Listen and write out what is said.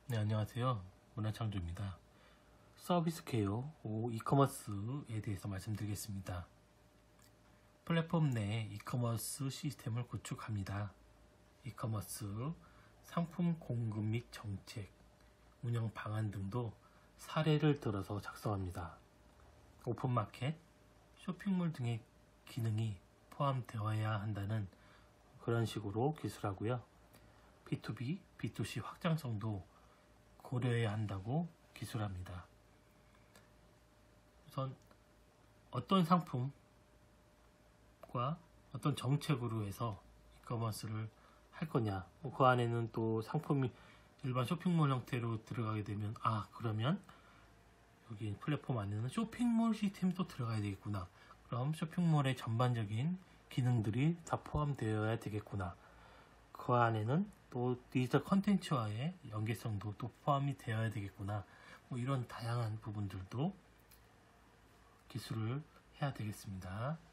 네, 안녕하세요. 문화창조입니다. 서비스 케어, 이커머스에 대해서 말씀드리겠습니다. 플랫폼 내 이커머스 시스템을 구축합니다. 이커머스, 상품 공급 및 정책, 운영 방안 등도 사례를 들어서 작성합니다. 오픈마켓, 쇼핑몰 등의 기능이 포함되어야 한다는 그런 식으로 기술하고요. B2B, B2C 확장성도 고려해야 한다고 기술합니다. 우선 어떤 상품과 어떤 정책으로 해서 이커머스를 할 거냐, 그 안에는 또 상품이 일반 쇼핑몰 형태로 들어가게 되면 그러면 여기 플랫폼 안에는 쇼핑몰 시스템도 들어가야 되겠구나. 그럼 쇼핑몰의 전반적인 기능들이 다 포함되어야 되겠구나. 그 안에는 또 디지털 컨텐츠와의 연계성도 또 포함이 되어야 되겠구나. 이런 다양한 부분들도 기술을 해야 되겠습니다.